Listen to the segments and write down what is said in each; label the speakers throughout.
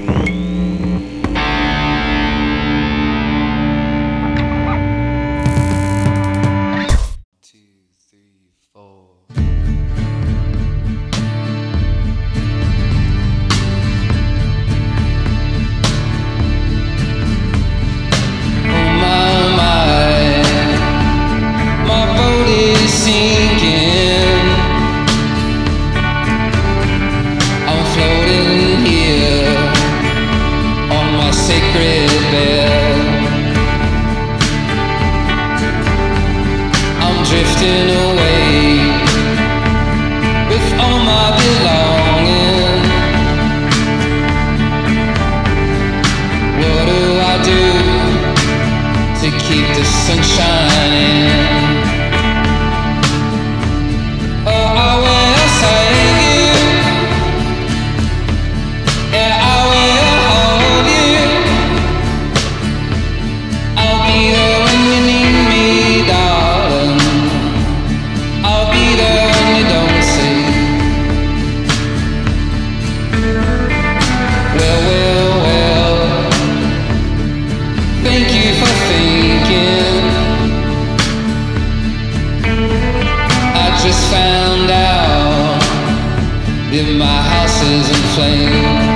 Speaker 1: Drifting away with all my belonging. What do I do to keep the sun shining? Oh, I will save you. Yeah, I will hold you. I'll be there when you need me, darling. I'll be there when you don't see. Well, thank you for thinking. I just found out that my house is in flames.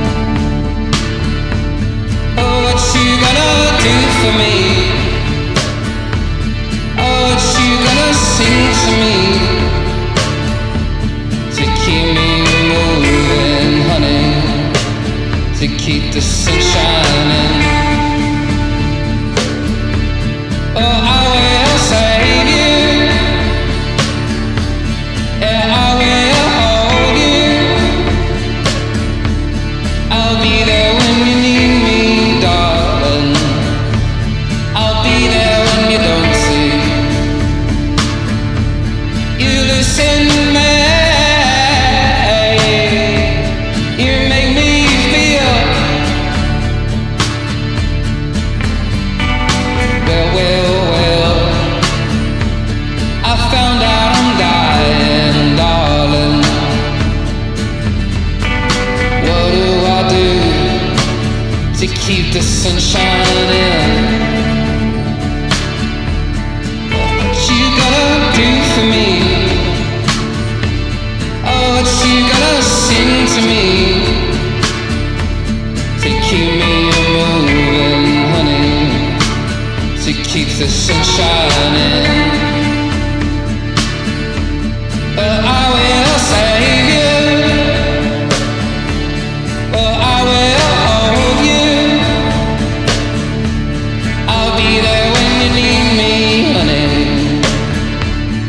Speaker 1: Oh, what you gonna do for me? Oh, what you gonna sing to me to keep me moving, honey, to keep the sun shining? Oh, I will save you. Yeah, I will hold you. I'll be there when you need me, darling. I'll be there when you don't see. You listen to me, you make me feel. Well, I found out I'm dying, darling. What do I do to keep the sun shining? What you gonna do for me? Oh, what you gonna sing to me to keep me moving, honey, to keep the sun shining? I will save you. I will hold you. I'll be there when you need me, honey,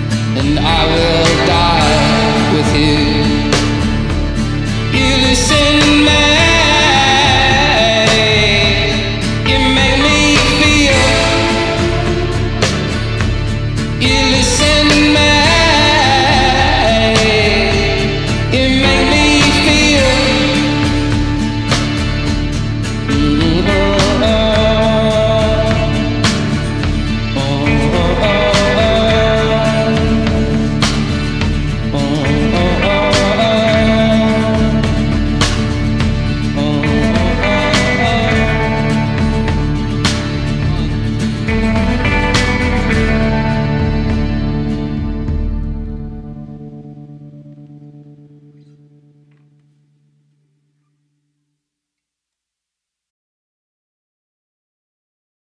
Speaker 1: and I will die with you. You listen